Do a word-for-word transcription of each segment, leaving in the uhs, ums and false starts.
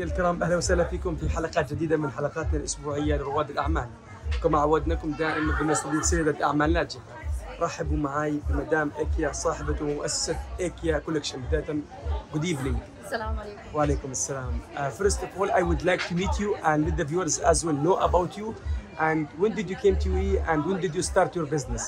الكرام، اهلا وسهلا فيكم في حلقات جديده من حلقاتنا الاسبوعيه لرواد الاعمال. كما عودناكم دائما بنستضيف سيده اعمال ناجحه. رحبوا معي بمدام ايكيا صاحبه ومؤسسه ايكيا كولكشن. بدايه good evening. السلام عليكم. وعليكم السلام. Uh, first of all, I would like to meet you and let the viewers as well know about you. And when did you came to U A E and when did you start your business?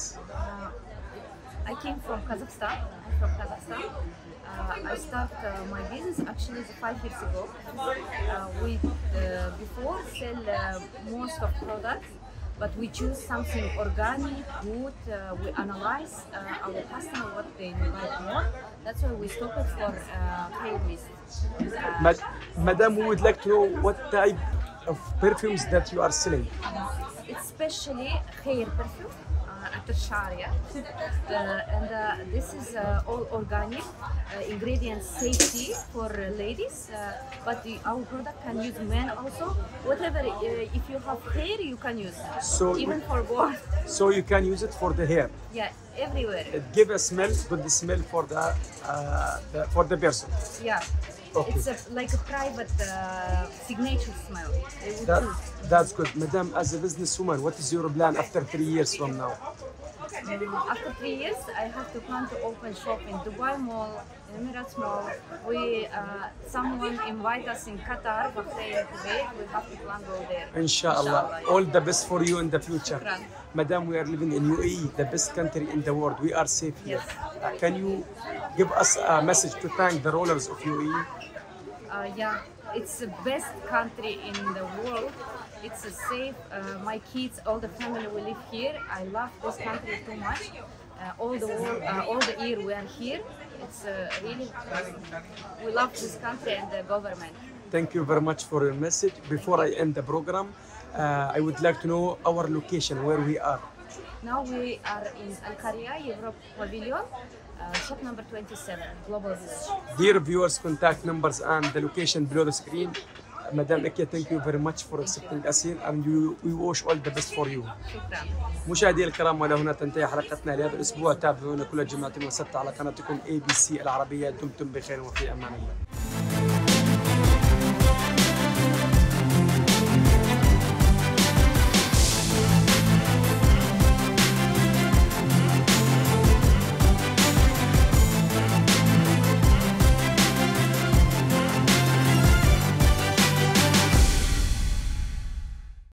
Uh, I came from Kazakhstan. I'm from Kazakhstan. Uh, I started uh, my business actually five years ago. Uh, we uh, before sell uh, most of products, but we choose something organic, good. Uh, we analyze uh, our customer what they like more. That's why we stop it for uh, hair mist. Uh, Mad Madam, we would like to know what type of perfumes that you are selling. It's especially hair perfume. After Sharia, uh, and uh, this is uh, all organic uh, ingredients, safety for uh, ladies. Uh, but the, our product can use men also. Whatever, uh, if you have hair, you can use. So even for boys. So you can use it for the hair. Yeah, everywhere. It give a smell, good smell for the, uh, the for the person. Yeah. Okay. It's a, like a private uh, signature smell. They would That, choose. that's good. Madam, as a businesswoman, what is your plan after three years from now? Um, after three years, I have to plan to open shop in Dubai Mall, Emirates Mall. We, uh, someone invite us in Qatar, Bahrain, Kuwait. We have to plan go there. Inshallah. All the best for you in the future. Shukran. Madam, we are living in U A E, the best country in the world. We are safe here. Yes. Uh, can you give us a message to thank the rulers of U A E? Uh, yeah, it's the best country in the world. It's a safe. Uh, my kids, all the family will live here. I love this country too much. Uh, all the world, uh, all the year we are here. It's uh, really we love this country and the government. Thank you very much for your message. Before I end the program, uh, I would like to know our location, where we are. Now we are in Al Qaria Europe Pavilion, uh, shop number twenty-seven, Global Village. Dear viewers, contact numbers and the location below the screen. Madam Ekia, thank you very much for accepting us here and we, we wish all the best for you. شكرا. مشاهدي الكرام، ولا هنا تنتهي حلقتنا لهذا الأسبوع. تابعونا كل جمعة وسبت على قناتكم إيه بي سي العربية. دمتم بخير وفي أمان الله.